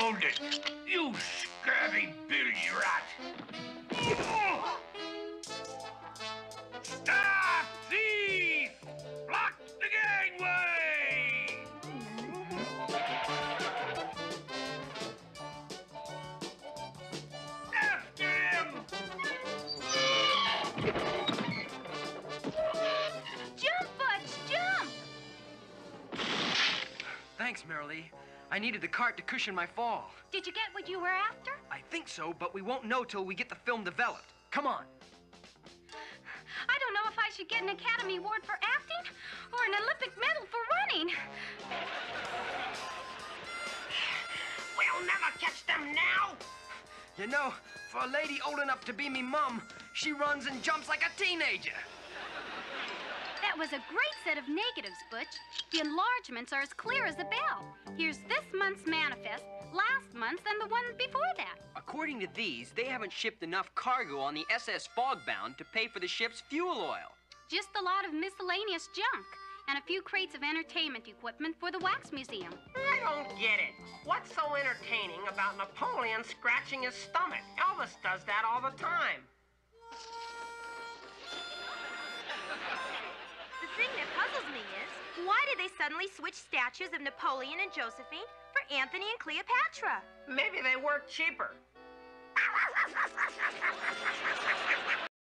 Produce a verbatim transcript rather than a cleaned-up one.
found it! You scabby billy rat! Stop, thief! Block the gangway! After him! Jump, Butch, jump! Thanks, Marilee. I needed the cart to cushion my fall. Did you get what you were after? I think so, but we won't know till we get the film developed. Come on. I don't know if I should get an Academy Award for acting or an Olympic medal for running. We'll never catch them now! You know, for a lady old enough to be me mum, she runs and jumps like a teenager. That was a great set of negatives, Butch. The enlargements are as clear as a bell. Here's this month's manifest, last month's, and the one before that. According to these, they haven't shipped enough cargo on the S S Fogbound to pay for the ship's fuel oil. Just a lot of miscellaneous junk and a few crates of entertainment equipment for the Wax Museum. I don't get it. What's so entertaining about Napoleon scratching his stomach? Elvis does that all the time. The thing that puzzles me is, why did they suddenly switch statues of Napoleon and Josephine for Anthony and Cleopatra? Maybe they work cheaper.